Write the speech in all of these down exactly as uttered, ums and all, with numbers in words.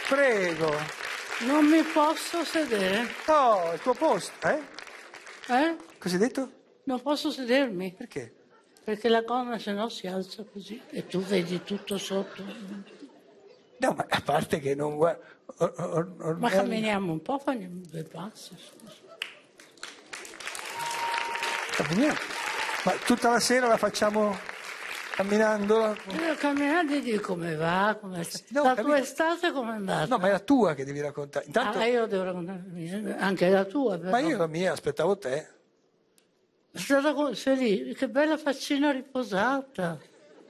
prego. Non mi posso sedere. No, il tuo posto, eh? Eh? Cosa hai detto? Non posso sedermi. Perché? Perché la gonna se no si alza così e tu vedi tutto sotto. No, ma a parte che non guarda... Or, or, or, Ma camminiamo un po', facciamo due passi. Camminiamo. Ma tutta la sera la facciamo camminando? Io camminando e dico come va, come sta. No, la capito. tua estate come è andata? No, ma è la tua che devi raccontare. Intanto... Ah, io devo raccontarmi anche la tua. Però. Ma io la mia aspettavo te. È stata co- felice, che bella faccina riposata.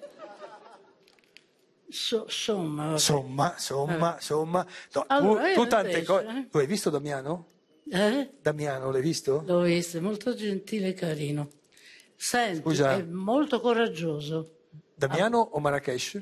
So, insomma, vabbè. Insomma, insomma, insomma. No, Allora, tu, io tu tante invece, cose... eh. Tu hai visto Damiano? Eh? Damiano, l'hai visto? L'ho visto, è molto gentile e carino. Senti, Scusa. è molto coraggioso. Damiano o Marrakesh?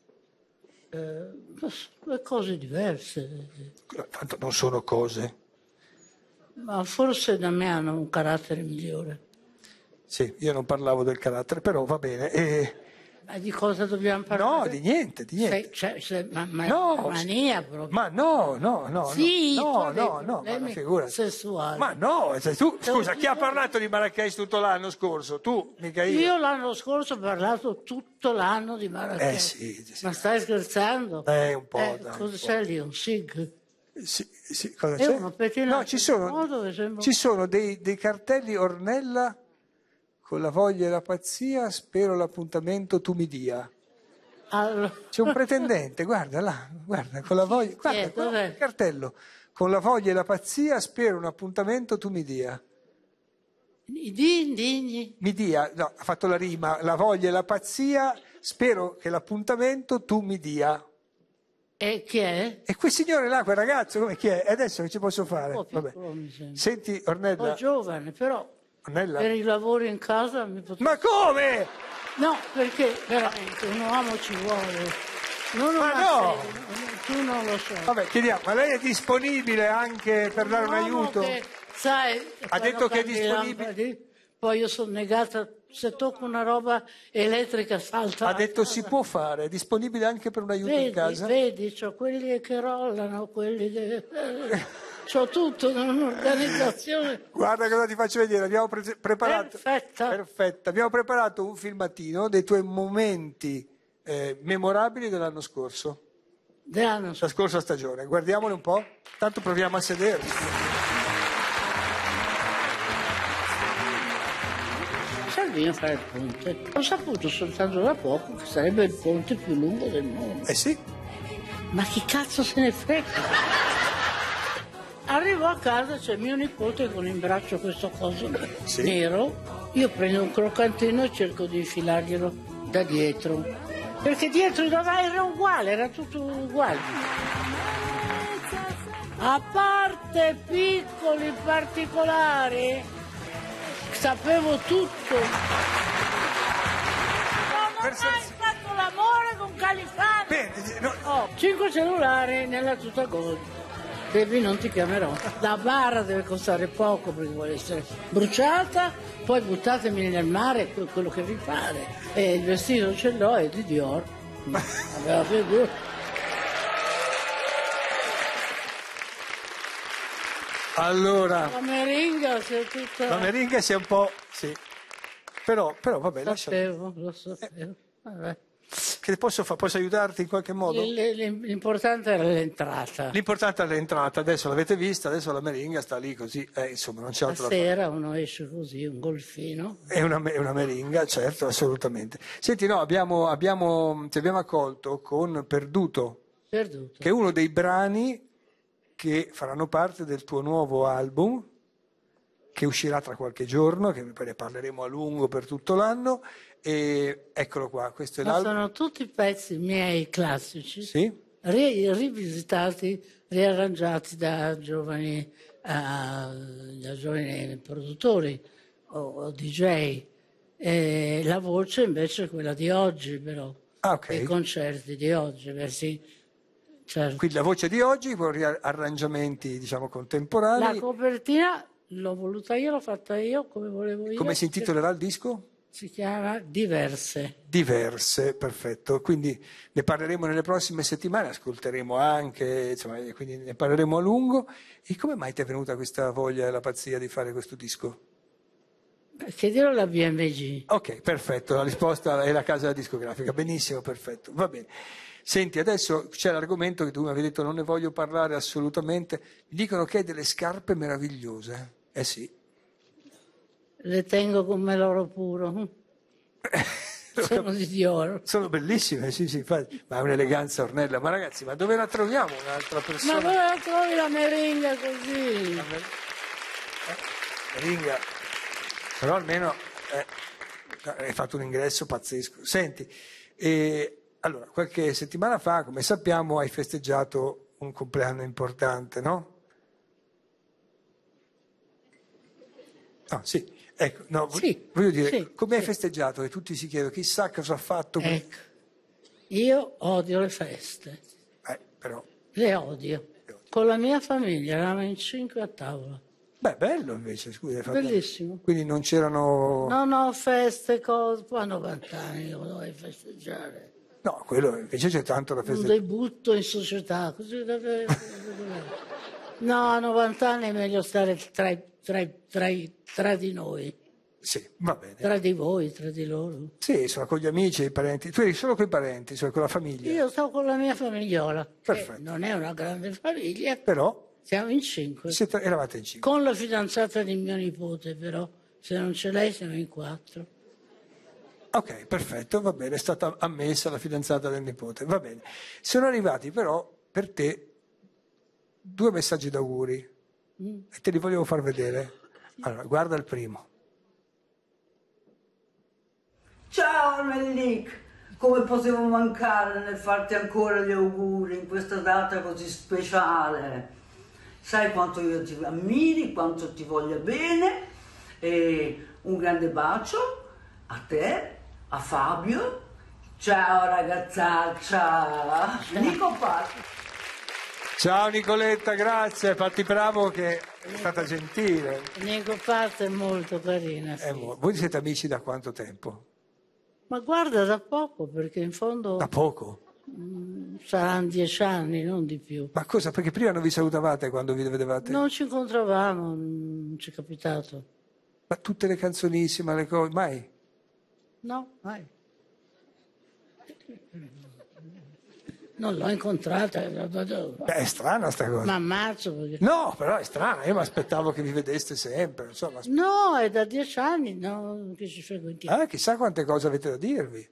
Eh, due cose diverse. Tanto non sono cose. Ma forse Damiano ha un carattere migliore. Sì, io non parlavo del carattere, però va bene. E... Ma di cosa dobbiamo No, parlare? di niente, di niente. Sei, cioè, sei, ma, ma, No, mania proprio. Ma no, no, no. Sì, tu no, hai dei no, no, no, ma problemi figurati. sessuali. Ma no, cioè, tu, scusa, chi ha parlato di Marrakesh tutto l'anno scorso? Tu, mica io. Io l'anno scorso ho parlato tutto l'anno di Marrakesh. Eh sì, sì. Ma stai scherzando? Eh, un po', Eh, dai, cosa un po'. c'è lì? Un sig? Sì, sì, cosa È c'è? uno pettinato No, ci sono, in modo che sembra- ci sono dei, dei cartelli Ornella con la voglia e la pazzia, spero l'appuntamento tu mi dia. Allora, C'è un pretendente, guarda là, guarda, con la voglia, guarda, è? guarda Dov'è? il cartello, con la voglia e la pazzia, spero un appuntamento tu mi dia. i digni. Mi dia, no, ha fatto la rima, la voglia e la pazzia, spero che l'appuntamento tu mi dia. E chi è? E quel signore là, quel ragazzo, come chi è? E adesso che ci posso fare? Un po' Vabbè. piccolo, mi sembra. Senti, Un po' Ornella, giovane, però Ornella, per i lavori in casa mi potrebbe... ma come? No, perché veramente un uomo ci vuole. Non Ma una no! serie, no, tu non lo sai. Vabbè, chiediamo, ma lei è disponibile anche per dare un uomo aiuto? Che, sai, Ha detto che è disponibile? Lampadi, poi io sono negata, se tocco una roba elettrica salta. Ha detto si può fare, è disponibile anche per un aiuto Vedi, in casa? vedi, c'ho quelli che rollano, quelli che... c'ho tutto, un'organizzazione Guarda cosa ti faccio vedere, abbiamo pre- preparato... perfetta. Perfetta, abbiamo preparato un filmatino dei tuoi momenti eh, memorabili dell'anno scorso, Dell'anno la scorso. scorsa stagione. Guardiamoli un po', tanto proviamo a sederci. Salvini fa il ponte. Ho saputo soltanto da poco che sarebbe il ponte più lungo del mondo. Eh sì, Ma chi cazzo se ne frega? Arrivo a casa, c'è mio nipote con in braccio questo coso Sì. nero. Io prendo un croccantino e cerco di infilarglielo da dietro. Perché dietro dove era uguale, era tutto uguale. A parte piccoli particolari, sapevo tutto. Non ho Per mai senza- fatto l'amore con Califano. bene, no, Ho cinque cellulari nella tuta gold. Baby, non ti chiamerò. La barra deve costare poco perché vuole essere bruciata, poi buttatemi nel mare que- quello che vi pare. E il vestito ce l'ho, è di Dior. Aveva figura. allora, La meringa c'è tutta... la meringa sia un po'... sì, però, però vabbè, Lo lascia... sapevo, lo sapevo. Vabbè. Che posso fare? Posso aiutarti in qualche modo? L- l- L'importante era l'entrata. L'importante è l'entrata, adesso l'avete vista, adesso la meringa sta lì così, eh, insomma non c'è La altro da fare. sera uno esce così, un golfino. È una, è una meringa, certo, assolutamente. Senti, no, abbiamo, abbiamo, ti abbiamo accolto con Perduto, Perduto. che è uno dei brani che faranno parte del tuo nuovo album, che uscirà tra qualche giorno, che poi ne parleremo a lungo per tutto l'anno, e eccolo qua, questo è Ma l'album. sono tutti pezzi miei classici. Sì? ri- rivisitati, riarrangiati da giovani, eh, da giovani produttori o, o D J. E la voce invece è quella di oggi, però, Ah, ok. i concerti di oggi, beh, sì, certo. Quindi la voce di oggi con arrangiamenti, diciamo, La contemporanei. copertina l'ho voluta io, l'ho fatta io come volevo io. Come si intitolerà il disco? Si chiama Diverse. Diverse, perfetto. Quindi ne parleremo nelle prossime settimane, ascolteremo anche, insomma, quindi ne parleremo a lungo. E come mai ti è venuta questa voglia e la pazzia di fare questo disco? Chiedilo alla B M G. Ok, perfetto, la risposta è la casa discografica. Benissimo, perfetto, va bene. Senti, adesso c'è l'argomento che tu mi avevi detto non ne voglio parlare assolutamente. Mi dicono che hai delle scarpe meravigliose. Eh sì. Le tengo come l'oro puro. Sono di Dior. Sono bellissime, sì, sì, infatti. Ma è un'eleganza, Ornella. Ma ragazzi, ma dove la troviamo un'altra persona? Ma dove la trovi la meringa così? La mer- eh, meringa. Però almeno eh, hai fatto un ingresso pazzesco. Senti, eh, allora, qualche settimana fa, come sappiamo, hai festeggiato un compleanno importante, no? No, sì. Ecco, no, Sì, voglio dire, sì, come hai sì. festeggiato? Che tutti si chiedono, chissà cosa ha fatto. Ecco, io odio le feste, Eh, però, le odio. Con la mia famiglia, eravamo in cinque a tavola. beh, bello invece, scusa. hai fatto- Bellissimo. Quindi non c'erano... Non ho feste, cose, poi a novanta anni io dovevo festeggiare. No, quello invece c'è tanto da Un festeggiare. debutto in società, così deve- No, a novanta anni è meglio stare tra, i- tra, i- tra, i- tra di noi, Sì, va bene. tra di voi, tra di loro. Sì, sono con gli amici e i parenti. Tu eri solo con i parenti, cioè con la famiglia. Io sto con la mia famigliola, che Perfetto. non è una grande famiglia, Però siamo in cinque. siete- eravate in cinque. Con la fidanzata di mio nipote, però, se non c'è lei siamo in quattro. Ok, perfetto, va bene, è stata ammessa la fidanzata del nipote, va bene. Sono arrivati però per te due messaggi d'auguri Mm. e te li volevo far vedere. Allora, guarda il primo. Ciao Mellik, come potevo mancare nel farti ancora gli auguri in questa data così speciale? Sai quanto io ti ammiri, quanto ti voglia bene e un grande bacio a te, a Fabio. Ciao ragazzaccia, Nico Patti. Ciao Nicoletta, grazie, fatti bravo che è stata gentile. Nico Parte è molto carina, sì. Eh, mo- voi siete amici da quanto tempo? Ma guarda, da poco, perché in fondo Da poco? saranno dieci anni, non di più. Ma cosa? Perché prima non vi salutavate quando vi vedevate? Non ci incontravamo, non ci è capitato. Ma tutte le canzonissime, le cose, mai? No, mai. Non l'ho incontrata, Beh, è strana sta cosa. ma ammazzo perché... No, però è strana, io mi aspettavo che vi vedeste sempre, insomma. No, è da dieci anni no, che ci frequentiamo. Ah, chissà quante cose avete da dirvi.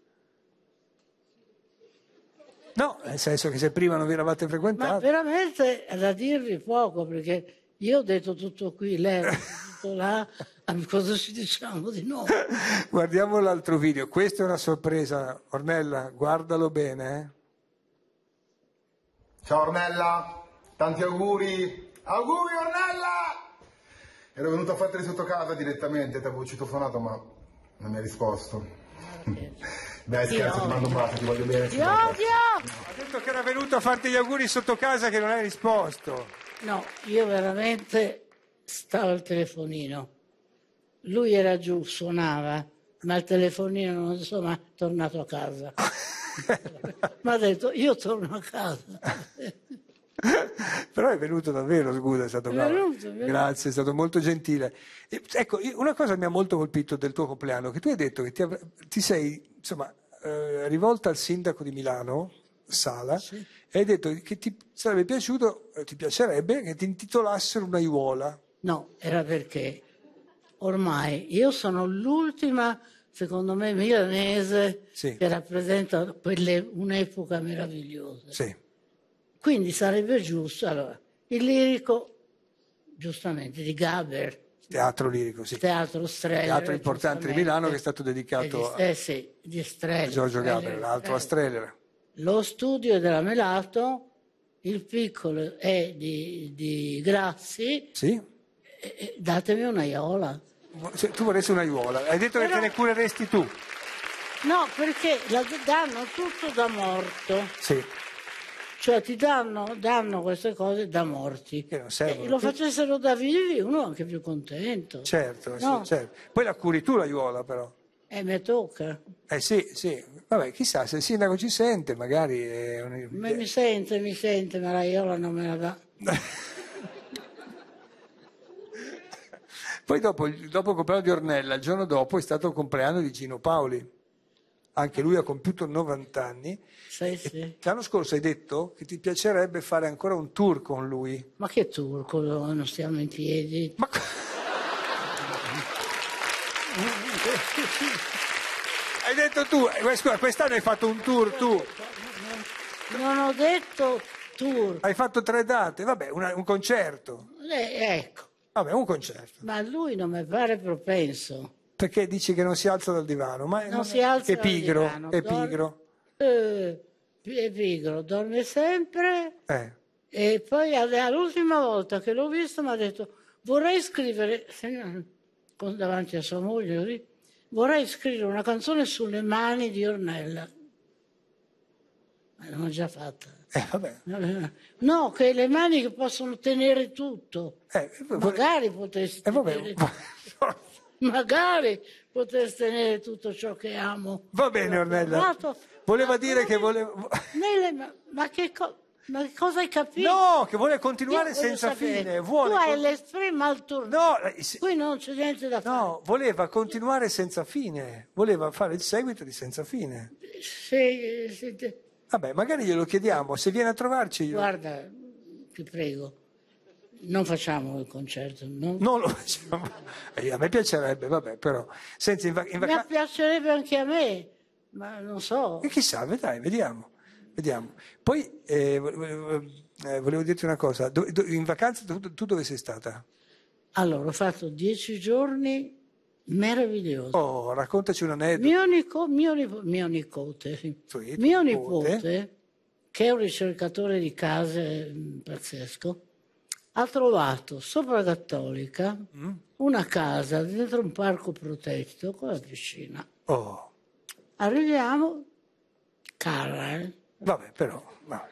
No, nel senso che se prima non vi eravate Ma frequentati. veramente è da dirvi poco, perché io ho detto tutto qui, lei ha detto tutto là, a cosa ci diciamo di nuovo? Guardiamo l'altro video, questa è una sorpresa, Ornella, guardalo bene, eh. Ciao Ornella, tanti auguri. Auguri Ornella! Ero venuto a farteli sotto casa direttamente, ti avevo citofonato ma non mi hai risposto. Dai Ti scherzo, ti odio. mando un bacio, ti voglio bene. Ti ci vediamo. odio! Ha detto che era venuto a farti gli auguri sotto casa che non hai risposto. No, io veramente stavo al telefonino. Lui era giù, suonava, ma il telefonino non so, ma è tornato a casa. Mi ha detto, io torno a casa. Però è venuto davvero, scusa, è stato È bravo. venuto, è venuto. Grazie, è stato molto gentile. E, ecco, io- una cosa mi ha molto colpito del tuo compleanno, che tu hai detto che ti, av- ti sei, insomma, eh, rivolta al sindaco di Milano, Sala, Sì. e hai detto che ti sarebbe piaciuto, eh, ti piacerebbe che ti intitolassero una aiuola. No, era perché ormai io sono l'ultima, secondo me, milanese Sì. che rappresenta quelle- un'epoca meravigliosa. Sì. Quindi sarebbe giusto, allora, il lirico, giustamente, di Gaber, Teatro lirico, sì. teatro Streller. Teatro importante di Milano che è stato giustamente, dedicato eh, di- eh sì, di a Streller. Giorgio Streller, Gaber, l'altro a Streller. Streller. Lo studio è della Melato, il piccolo è di, di Grassi, Sì? e- e datemi una iola. Se tu vorresti una aiuola, hai detto che Però- te ne cureresti tu. No, perché la danno tutto da morto, Sì. cioè ti danno, danno queste cose da morti. Che non servono E lo più. facessero da vivi, uno è anche più contento. Certo, sì, No. certo. Poi la curi tu l'aiuola però. E mi tocca. Eh sì, sì, vabbè, chissà se il sindaco ci sente, magari è un... Ma mi sente, mi sente, ma la Iola non me la dà. Poi dopo, dopo il compleanno di Ornella, il giorno dopo è stato il compleanno di Gino Paoli. Anche lui ha compiuto novanta anni. Sì, sì. L'anno scorso hai detto che ti piacerebbe fare ancora un tour con lui. Ma che turco, non stiamo in piedi. Ma... Hai detto tu, eh, scusa, quest'anno hai fatto un tour tu. Non ho detto tour. Hai fatto tre date, vabbè, una- un concerto. Eh, ecco, Vabbè, un concerto. ma lui non mi pare propenso. Perché dici che non si alza dal divano? Ma Non si alza è dal pigro, divano, è dorme- pigro. Eh, è pigro, dorme sempre. Eh. E poi all'ultima volta che l'ho visto mi ha detto vorrei scrivere, con- davanti a sua moglie, così, vorrei scrivere una canzone sulle mani di Ornella. Ma l'ho già fatta. Eh, vabbè. No, che le mani che possono tenere tutto. Eh, vorrei- Magari potessi eh, vabbè. tenere, magari potessi tenere tutto ciò che amo. Va bene, Ornella. Provato, Voleva ma dire che come- voleva... nelle ma, ma che co- ma che cosa hai capito? No, che vuole continuare Io voglio senza sapere, fine. Vuole tu hai con- l'estrema al turno. No, eh, se- Qui non c'è niente da fare. no, voleva continuare senza fine. Voleva fare il seguito di Senza Fine. Se- se te- Vabbè, magari glielo chiediamo. Se viene a trovarci... io- guarda, ti prego, non facciamo il concerto. non- Non lo facciamo. Eh, a me piacerebbe, vabbè, però... Senti, in, va- in Mi vacanza... piacerebbe anche a me, ma non so. E chissà, vedrai, vediamo. Vediamo. Poi eh, volevo, eh, volevo dirti una cosa. Do- do- in vacanza tu, tu dove sei stata? Allora, ho fatto dieci giorni meravigliosi. Oh, raccontaci un aneddoto. Mio, nico- mio nipo- mio nipote, sì. Sì, mio nipote. nipote, che è un ricercatore di case mh, pazzesco, ha trovato sopra Cattolica Mm? una casa dentro un parco protetto con la piscina. Oh, Arriviamo, cara, eh? vabbè, però... vabbè.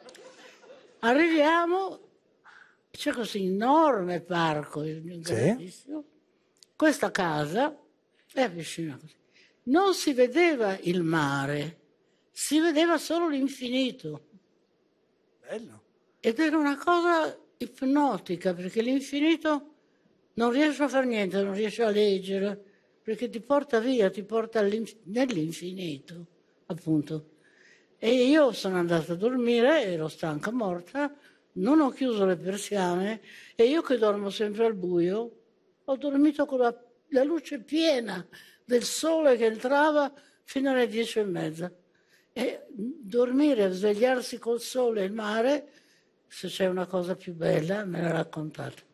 Arriviamo, c'è questo enorme parco, grandissimo, questa casa e la piscina così. Non si vedeva il mare, si vedeva solo l'infinito. Bello. Ed era una cosa ipnotica, perché l'infinito non riesce a fare niente, non riesce a leggere, perché ti porta via, ti porta all'inf- nell'infinito, appunto. E io sono andata a dormire, ero stanca, morta, non ho chiuso le persiane e io che dormo sempre al buio, ho dormito con la, la luce piena del sole che entrava fino alle dieci e mezza. E dormire, svegliarsi col sole e il mare, se c'è una cosa più bella, me la raccontate.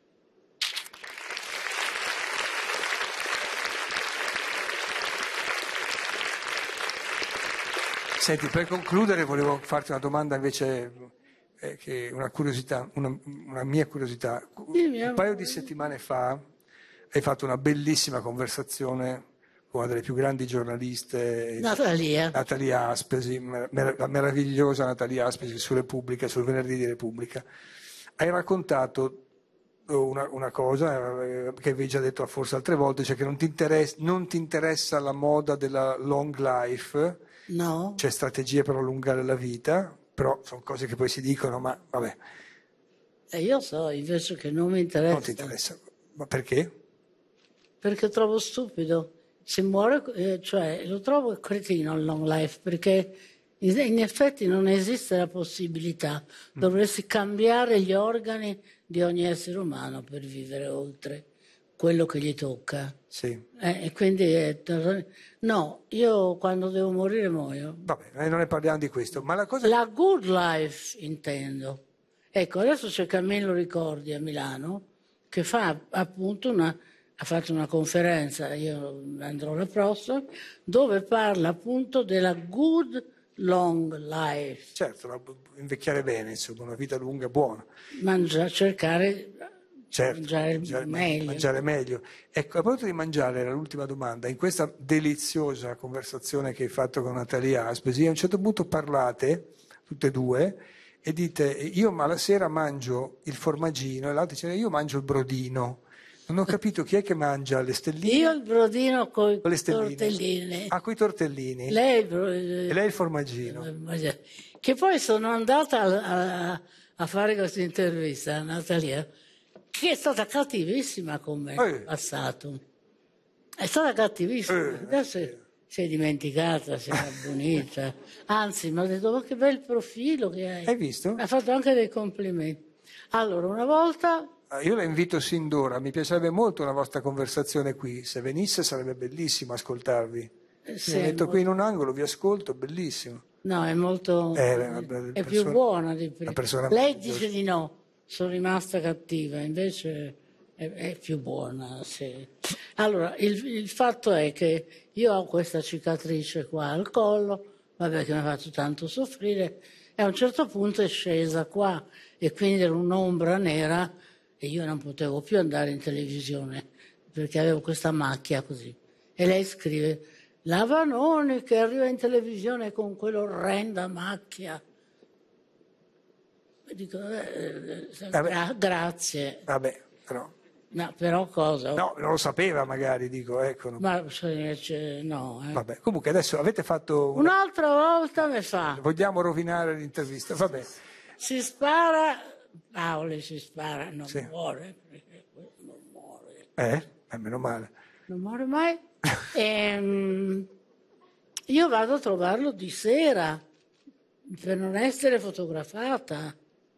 Senti, per concludere volevo farti una domanda invece, eh, che una curiosità, una, una mia curiosità. Dimmi, Un paio di settimane fa hai fatto una bellissima conversazione con una delle più grandi giornaliste, Natalia. Natalia Aspesi, mer- la meravigliosa Natalia Aspesi su Repubblica, sul Venerdì di Repubblica. Hai raccontato una, una cosa eh, che avevi già detto forse altre volte, cioè che non ti, interess- non ti interessa la moda della long life, No, c'è strategie per allungare la vita, però sono cose che poi si dicono, ma vabbè, e io so invece che non mi interessa. non ti interessa. Ma perché? Perché trovo stupido. Si muore, eh, cioè lo trovo cretino il long life, perché in, in effetti non esiste la possibilità. Dovresti cambiare gli organi di ogni essere umano per vivere oltre quello che gli tocca. Sì. Eh, e quindi eh, no, io quando devo morire muoio. Vabbè, noi non ne parliamo di questo, ma la cosa... La good life intendo. Ecco, adesso c'è Camillo Ricordi a Milano che fa appunto una, ha fatto una conferenza, io andrò la prossima, dove parla appunto della good long life. Certo, la- invecchiare bene, insomma, una vita lunga, buona. Mangia, cercare Certo, mangiare mangiare, meglio. mangiare meglio. Ecco, a proposito di mangiare, era l'ultima domanda. In questa deliziosa conversazione che hai fatto con Natalia Aspesi, a un certo punto parlate, tutte e due, e dite, io ma la sera mangio il formaggino, e l'altro dice, io mangio il brodino. Non ho capito chi è che mangia le stelline. Io il brodino con Con le i stelline. tortellini. Ah, coi tortellini. Lei il bro- E lei il formaggino. Che poi sono andata a, a- a fare questa intervista a Natalia, che è stata cattivissima con me Eh. in passato. È stata cattivissima. Eh, Adesso si è dimenticata, si è abbonita. Anzi, mi ha detto, ma che bel profilo che hai. Hai visto? Mi ha fatto anche dei complimenti. Allora, una volta... Ah, io la invito sin d'ora, mi piacerebbe molto una vostra conversazione qui. Se venisse sarebbe bellissimo ascoltarvi. eh, Mi sì, metto è molto- qui in un angolo, vi ascolto, bellissimo. No, è molto... Eh, una bella è più persona- buona di prima. una persona Lei meravigliosa. dice di no, sono rimasta cattiva, invece è, è più buona. Sì. Allora, il, il fatto è che io ho questa cicatrice qua al collo, vabbè, che mi ha fatto tanto soffrire, e a un certo punto è scesa qua, e quindi era un'ombra nera, e io non potevo più andare in televisione, perché avevo questa macchia così. E lei scrive... La Vanoni che arriva in televisione con quell'orrenda macchia. E dico, eh, eh, Vabbè. gra- grazie. Vabbè, però... No, però cosa? No, non lo sapeva magari, dico, ecco. no. Ma se- cioè, no. eh. Vabbè, comunque adesso avete fatto... Una... Un'altra volta mi fa, Vogliamo rovinare l'intervista? Vabbè. si spara, Paoli si spara, non Sì. muore, perché non muore. Eh? Eh, meno male. Non muore mai. Ehm, io vado a trovarlo di sera per non essere fotografata.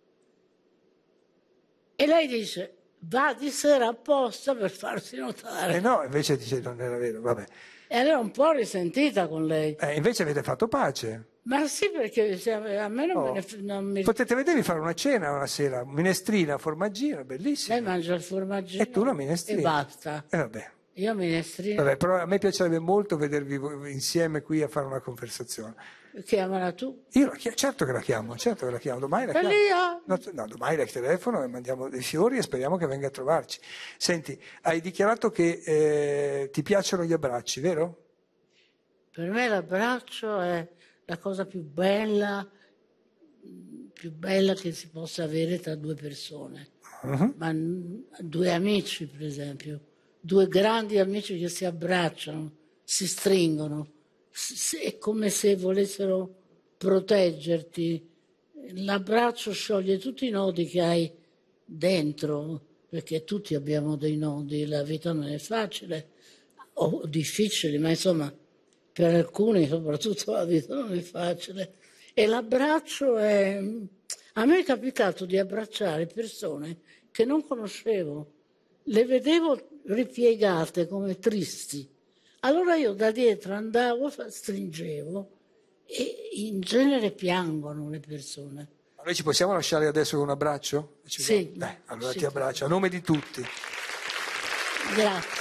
E lei dice, va di sera apposta per farsi notare. Eh no, invece dice non era vero, vabbè. E allora un po' risentita con lei. Eh, invece avete fatto pace. Ma sì, perché se- a me non, Oh. me ne, non mi... Potete vedervi fare una cena una sera, minestrina, formaggino, bellissimo. Lei mangia il formaggino E tu la minestrina. e basta. E vabbè. Io minestrina, Vabbè, però a me piacerebbe molto vedervi voi insieme qui a fare una conversazione. chiamala tu. Io la chia- certo che la chiamo, certo che la chiamo, domani la chiamo. Elia! No, no, domani la telefono e mandiamo dei fiori e speriamo che venga a trovarci. Senti, hai dichiarato che eh, ti piacciono gli abbracci, vero? Per me l'abbraccio è la cosa più bella, più bella che si possa avere tra due persone. Mhm. Ma n- due amici, per esempio, due grandi amici che si abbracciano, si stringono, s- s- è come se volessero proteggerti. L'abbraccio scioglie tutti i nodi che hai dentro, perché tutti abbiamo dei nodi, la vita non è facile o difficile, ma insomma per alcuni soprattutto la vita non è facile. E l'abbraccio è... A me è capitato di abbracciare persone che non conoscevo, le vedevo ripiegate come tristi. Allora io da dietro andavo, fa- stringevo e in genere piangono le persone. Ma noi ci possiamo lasciare adesso con un abbraccio? Ci Sì. va? Dai, allora Sì. ti abbraccio, a nome di tutti. Grazie.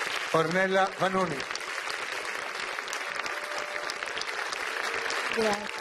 Ornella Vanoni. Grazie.